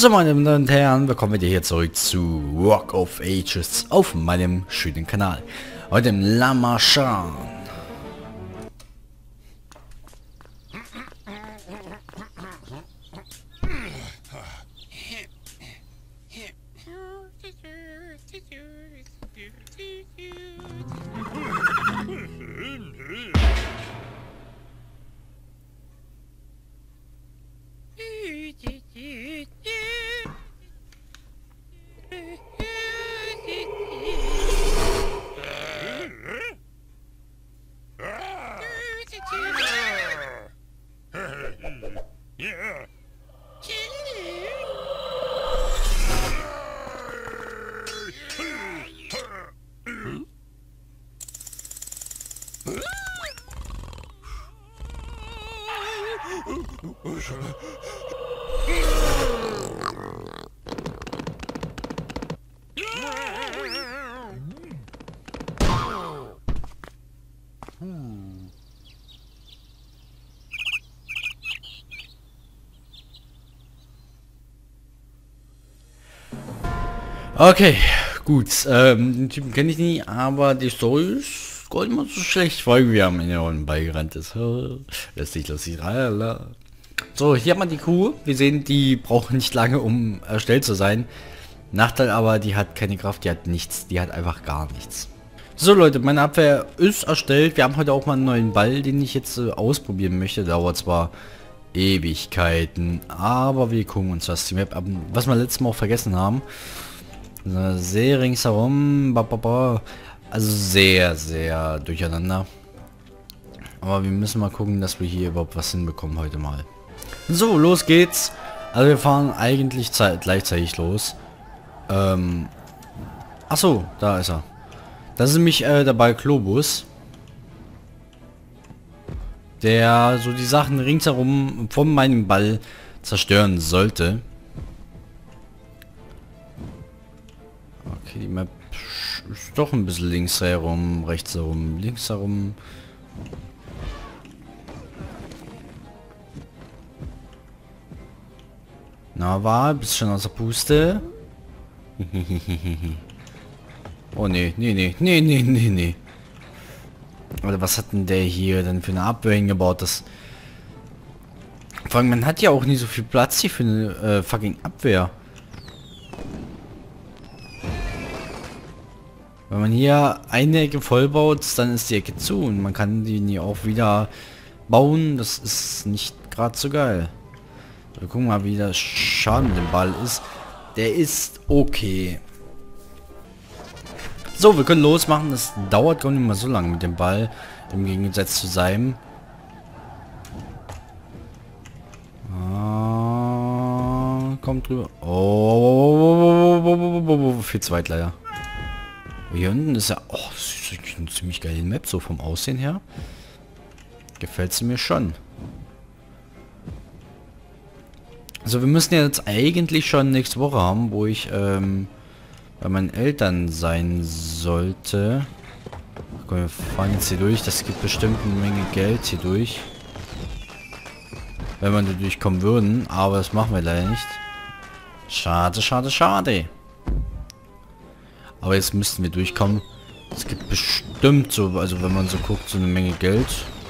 So, meine Damen und Herren, willkommen wieder hier zurück zu Rock of Ages auf meinem schönen Kanal. Heute im La Marchand. Okay, gut, den Typen kenne ich nie, aber die Story ist gar nicht mal so schlecht, weil wir haben in den Rollen beigerannt ist. Lustig, lala. So, hier haben wir die Kuh. Wir sehen, die braucht nicht lange, um erstellt zu sein. Nachteil aber, die hat keine Kraft, die hat nichts, die hat einfach gar nichts. So Leute, meine Abwehr ist erstellt. Wir haben heute auch mal einen neuen Ball, den ich jetzt ausprobieren möchte. Dauert zwar Ewigkeiten, aber wir gucken uns das die Map ab. Was wir letztes Mal auch vergessen haben. Sehr ringsherum, also sehr, sehr durcheinander. Aber wir müssen mal gucken, dass wir hier überhaupt was hinbekommen heute mal. So, los geht's. Also wir fahren eigentlich gleichzeitig los. Achso, da ist er. Das ist nämlich der Ball Globus. Der so die Sachen ringsherum von meinem Ball zerstören sollte. Okay, die Map ist doch ein bisschen links herum, rechts herum, links herum. Na, war bist schon aus der Puste. Oh nee. Oder was hat denn der hier denn für eine Abwehr hingebaut? Das vor allem, man hat ja auch nicht so viel Platz hier für eine fucking Abwehr. Wenn man hier eine Ecke voll baut, dann ist die Ecke zu und man kann die nie auch wieder bauen. Das ist nicht gerade so geil. Wir gucken mal, wie der Schaden mit dem Ball ist. Der ist okay. So, wir können losmachen. Das dauert gar nicht mal so lange mit dem Ball. Im Gegensatz zu seinem. Kommt drüber. Oh, viel zu weit leider. Hier unten ist ja... Oh, das ist eine ziemlich geile Map, so vom Aussehen her. Gefällt sie mir schon. Also wir müssen ja jetzt eigentlich schon nächste Woche haben, wo ich bei meinen Eltern sein sollte. Komm, wir fahren jetzt hier durch. Das gibt bestimmt eine Menge Geld hier durch. Wenn wir da durchkommen würden. Aber das machen wir leider nicht. Schade, schade, schade. Aber jetzt müssten wir durchkommen. Es gibt bestimmt so, also wenn man so guckt, so eine Menge Geld.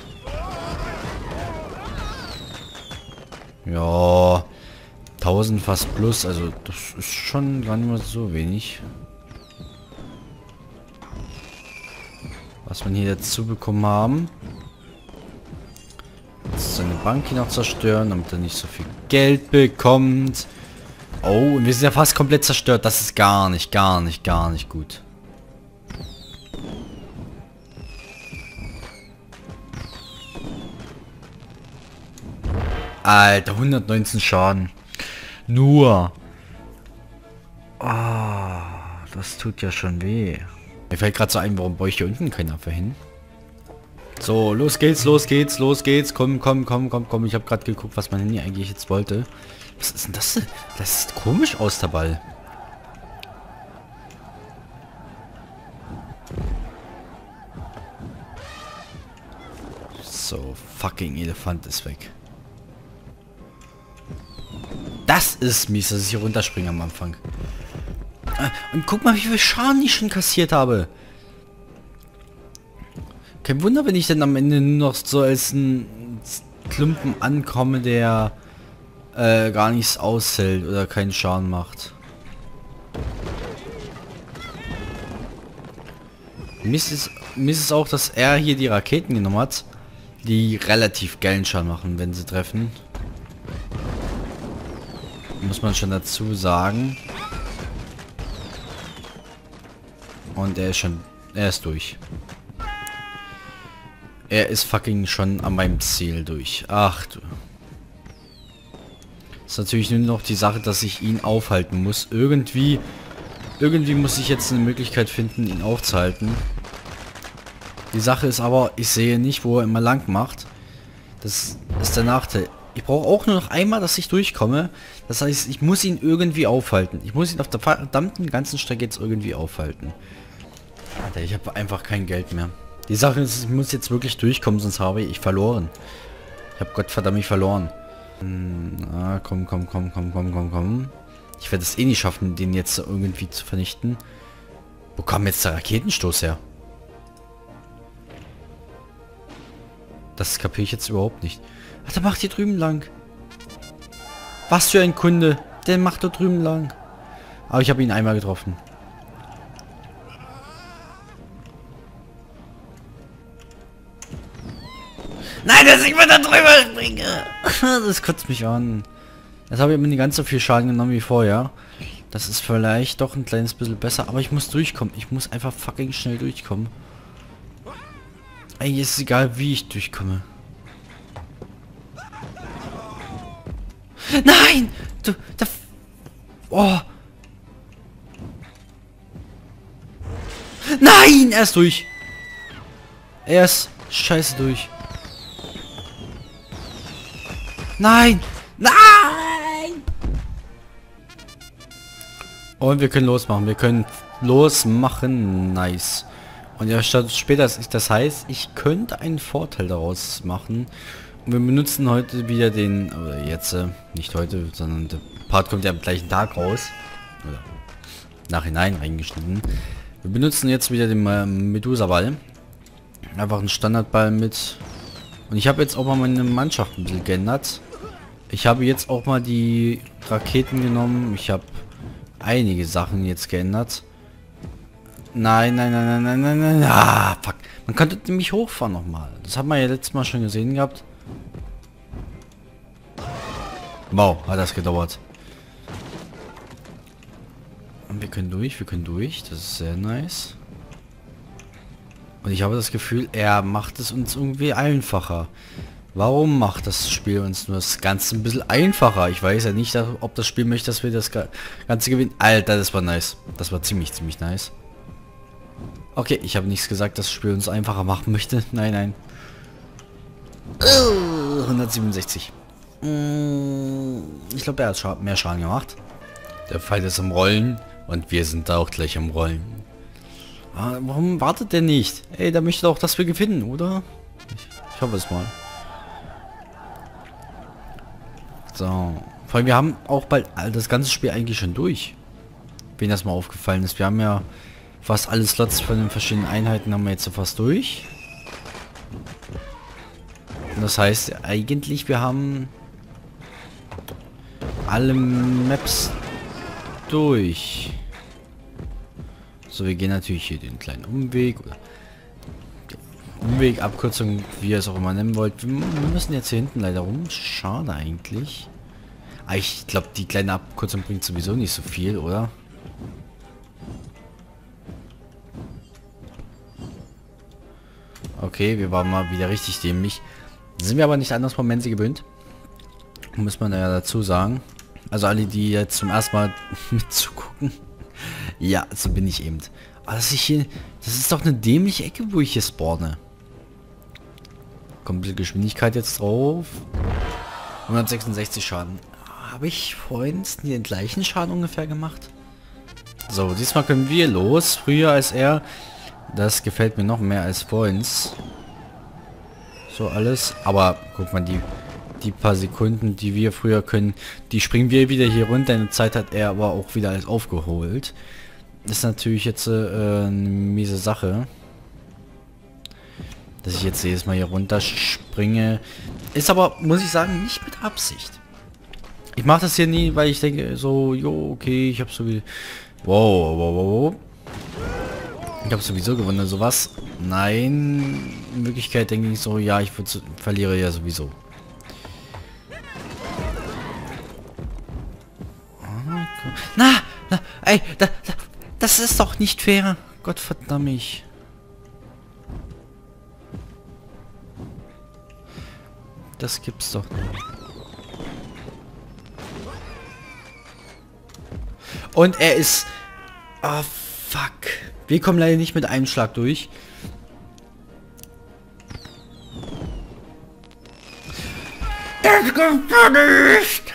Ja, 1000 fast plus, also das ist schon gar nicht mal so wenig. Was wir hier dazu bekommen haben. Jetzt seine Bank hier noch zerstören, damit er nicht so viel Geld bekommt. Oh, und wir sind ja fast komplett zerstört. Das ist gar nicht gut. Alter, 119 Schaden. Nur. Oh, das tut ja schon weh. Mir fällt gerade so ein, warum baue ich hier unten keine Abwehr hin? So, los geht's. Komm. Ich habe gerade geguckt, was mein Handy eigentlich jetzt wollte. Was ist denn das? Das sieht komisch aus, der Ball. So, fucking Elefant ist weg. Das ist mies, dass ich hier runterspringe am Anfang. Und guck mal, wie viel Schaden ich schon kassiert habe. Kein Wunder, wenn ich dann am Ende nur noch so als ein Klumpen ankomme, der gar nichts aushält oder keinen Schaden macht. Mist ist auch, dass er hier die Raketen genommen hat, die relativ geilen Schaden machen, wenn sie treffen. Muss man schon dazu sagen. Und er ist durch. Er ist fucking schon an meinem Ziel durch. Ach du. Ist natürlich nur noch die Sache, dass ich ihn aufhalten muss. Irgendwie muss ich jetzt eine Möglichkeit finden, ihn aufzuhalten. Die Sache ist aber, ich sehe nicht, wo er immer lang macht. Das ist der Nachteil. Ich brauche auch nur noch einmal, dass ich durchkomme. Das heißt, ich muss ihn irgendwie aufhalten. Ich muss ihn auf der verdammten ganzen Strecke jetzt irgendwie aufhalten. Alter, ich habe einfach kein Geld mehr. Die Sache ist, ich muss jetzt wirklich durchkommen, sonst habe ich verloren. Ich habe Gottverdammt mich verloren. Komm. Ich werde es eh nicht schaffen, den jetzt irgendwie zu vernichten. Wo kam jetzt der Raketenstoß her? Das kapiere ich jetzt überhaupt nicht. Ach, der macht hier drüben lang. Was für ein Kunde. Der macht da drüben lang. Aber ich habe ihn einmal getroffen. Nein, dass ich mal da drüber springe. Das kotzt mich an. Jetzt habe ich mir nicht ganz so viel Schaden genommen wie vorher. Das ist vielleicht doch ein kleines bisschen besser. Aber ich muss durchkommen. Ich muss einfach fucking schnell durchkommen. Ey, ist egal, wie ich durchkomme. Nein! Oh! Nein! Er ist durch! Er ist scheiße durch. Nein! Nein! Und wir können losmachen. Wir können losmachen. Nice. Und ja, später, das heißt, ich könnte einen Vorteil daraus machen. Und wir benutzen heute wieder den, oder jetzt, nicht heute, sondern der Part kommt ja am gleichen Tag raus. Oder nachhinein reingeschnitten. Wir benutzen jetzt wieder den Medusa-Ball. Einfach einen Standardball mit. Und ich habe jetzt auch mal meine Mannschaft ein bisschen geändert. Ich habe jetzt auch mal die Raketen genommen. Ich habe einige Sachen jetzt geändert. Nein. Ah, fuck. Man könnte nämlich hochfahren nochmal. Das hat man ja letztes Mal schon gesehen gehabt. Wow, hat das gedauert. Und wir können durch. Das ist sehr nice. Und ich habe das Gefühl, er macht es uns irgendwie einfacher. Warum macht das Spiel uns nur das Ganze ein bisschen einfacher? Ich weiß ja nicht, ob das Spiel möchte, dass wir das Ganze gewinnen. Alter, das war nice. Das war ziemlich nice. Okay, ich habe nichts gesagt, dass das Spiel uns einfacher machen möchte. Nein. 167. Ich glaube, er hat mehr Schaden gemacht. Der Pfeil ist am Rollen und wir sind da auch gleich am Rollen. Warum wartet der nicht? Ey, der möchte doch, dass wir gewinnen, oder? Ich hoffe es mal. So. Vor allem, wir haben auch bald das ganze Spiel eigentlich schon durch. Wen das mal aufgefallen ist. Wir haben ja fast alle Slots von den verschiedenen Einheiten haben wir jetzt so fast durch. Und das heißt eigentlich, wir haben alle Maps durch. So, wir gehen natürlich hier den kleinen Umweg. Oder Umweg, Abkürzung, wie ihr es auch immer nennen wollt. Wir müssen jetzt hier hinten leider rum. Schade eigentlich. Aber ich glaube, die kleine Abkürzung bringt sowieso nicht so viel, oder? Okay, wir waren mal wieder richtig dämlich. Sind wir aber nicht anders vom Menzi gewöhnt. Muss man ja dazu sagen. Also alle, die jetzt zum ersten Mal mitzugucken. Ja, so bin ich eben. Aber das ist doch eine dämliche Ecke, wo ich hier spawne. Kommt ein bisschen Geschwindigkeit jetzt drauf. 166 Schaden. Habe ich vorhin den gleichen Schaden ungefähr gemacht? So, diesmal können wir los. Früher als er. Das gefällt mir noch mehr als vorhin. So alles. Aber guck mal, die die paar Sekunden, die wir früher können, die springen wir wieder hier runter. In der Zeit hat er aber auch wieder alles aufgeholt. Das ist natürlich jetzt eine miese Sache. Dass ich jetzt jedes Mal hier runter springe. Ist aber, muss ich sagen, nicht mit Absicht. Ich mache das hier nie, weil ich denke so, jo, okay, ich habe so wie... Wow, wow, wow, wow. Ich habe sowieso gewonnen, sowas. Nein, in Wirklichkeit denke ich so, ja, ich verliere ja sowieso. Na, ey, das ist doch nicht fair. Gott verdammt mich. Das gibt's doch nicht. Und er ist... Ah, oh, fuck. Wir kommen leider nicht mit einem Schlag durch. Das kommt doch nicht!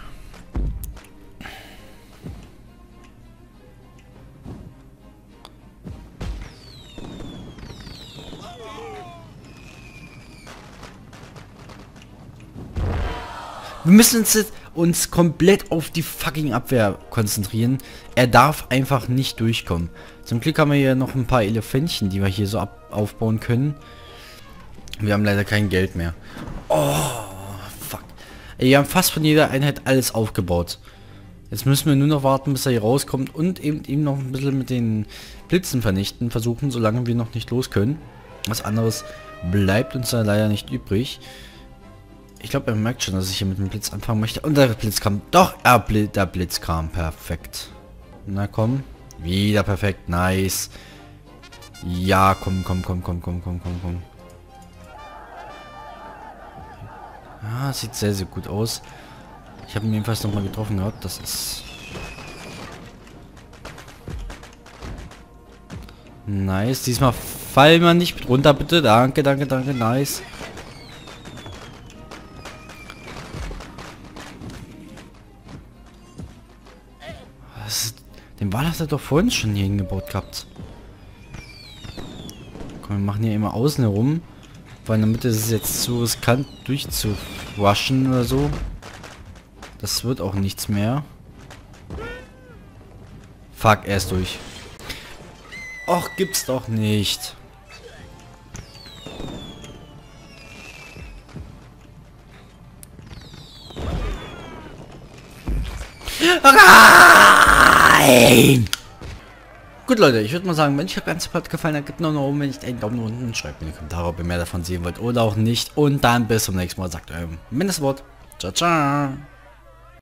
Wir müssen uns komplett auf die fucking Abwehr konzentrieren. Er darf einfach nicht durchkommen. Zum Glück haben wir hier noch ein paar Elefantchen, die wir hier so aufbauen können. Wir haben leider kein Geld mehr. Oh, fuck. Ey, wir haben fast von jeder Einheit alles aufgebaut. Jetzt müssen wir nur noch warten, bis er hier rauskommt und eben noch ein bisschen mit den Blitzen vernichten versuchen, solange wir noch nicht los können. Was anderes bleibt uns da leider nicht übrig. Ich glaube, er merkt schon, dass ich hier mit dem Blitz anfangen möchte. Und der Blitz kam. Doch, der Blitz kam. Perfekt. Na komm. Wieder perfekt. Nice. Ja, komm. Ja, sieht sehr, sehr gut aus. Ich habe ihn jedenfalls nochmal getroffen gehabt. Das ist... Nice. Diesmal fallen wir nicht mit runter, bitte. Danke. Nice. Den Wal hat er doch vorhin schon hier hingebaut gehabt. Komm, wir machen hier immer außen herum. Weil in der Mitte ist es jetzt zu riskant durchzurushen oder so. Das wird auch nichts mehr. Fuck, er ist durch. Och, gibt's doch nicht. Nein! Gut, Leute, ich würde mal sagen, wenn euch das ganze Part gefallen hat, gebt noch einen Daumen, wenn nicht einen Daumen nach unten, schreibt mir in die Kommentare, ob ihr mehr davon sehen wollt oder auch nicht. Und dann bis zum nächsten Mal, sagt eurem Mindestwort. Ciao, ciao.